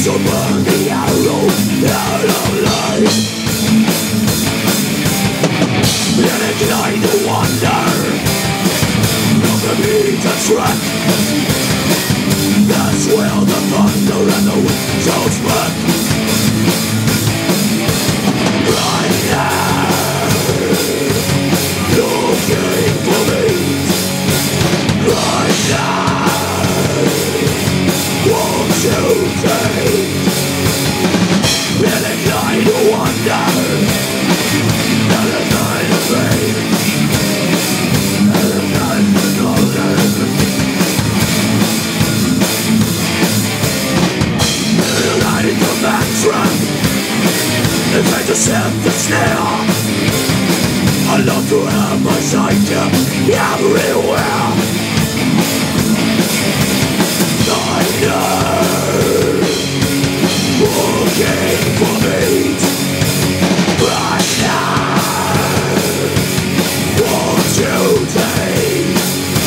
to burn the arrow out of life. And ignite the wonder of the beat and track. That's where the thunder and the wind shall spread. Right now, looking for me. Right now, won't you take? And ignite the wonder and ignite the pain. And ignite the golden. And ignite the mantra. And try to set the snare. I love to have my sight everywhere. I know, looking for me. Right now, won't you take?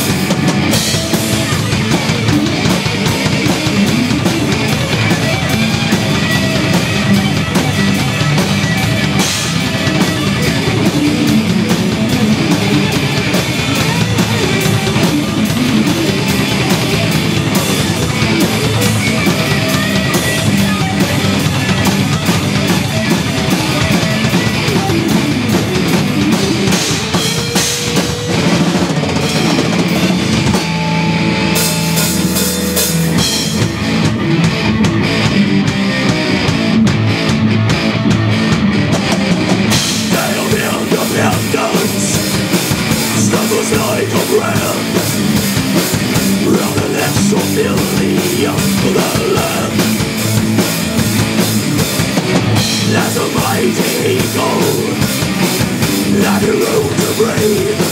Snuggles like a brand round the necks so filthy of the land. That's a mighty eagle that he rode to breathe.